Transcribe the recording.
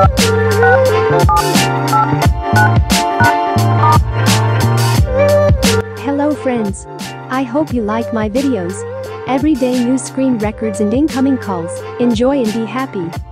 Hello friends. I hope you like my videos. Everyday news screen records and incoming calls. Enjoy and be happy.